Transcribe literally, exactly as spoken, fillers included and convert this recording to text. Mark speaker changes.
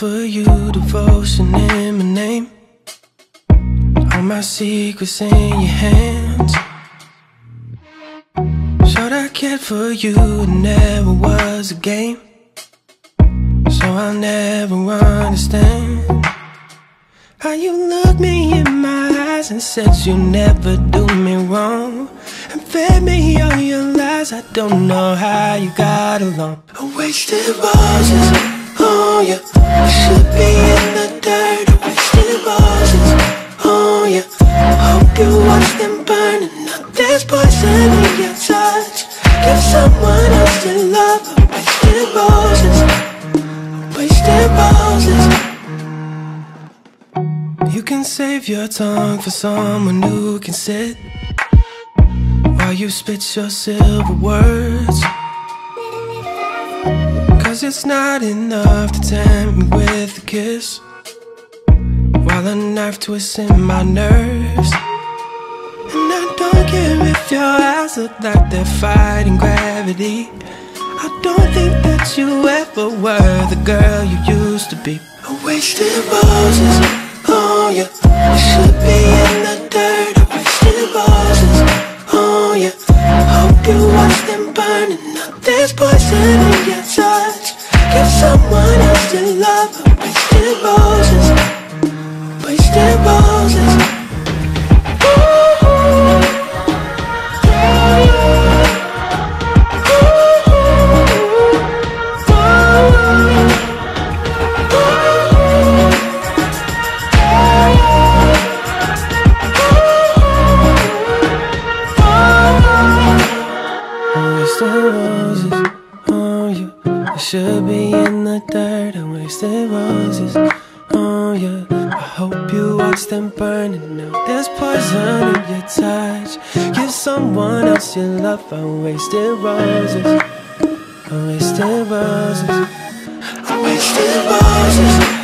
Speaker 1: for you, devotion in my name. All my secrets in your hands. Showed I cared for you, it never was a game. So I'll never understand how you looked me in my eyes and said you'll never do me wrong, and fed me all your lies. I don't know how you got along. I wasted roses on you. I should be in the dirt. I wasted roses on you. Hope you watch them burning up. There's poison in your touch. Give someone else your love. I wasted roses. I wasted roses. You can save your tongue for someone who can sit while you spit your silver words. Cause it's not enough to tempt me with a kiss while a knife twists in my nerves. And I don't care if your eyes look like they're fighting gravity. I don't think that you ever were the girl you used to be. I wasted roses on you. I should be in the dirt. I wasted roses on you. Hope you watch them burning up. There's poison in your touch. Give someone else your love. I wasted roses. Wasted roses. Should be in the dirt. I wasted roses on you. I hope you watch them burning out. There's poison in your touch. Give someone else your love. I wasted roses. I wasted roses. I wasted roses.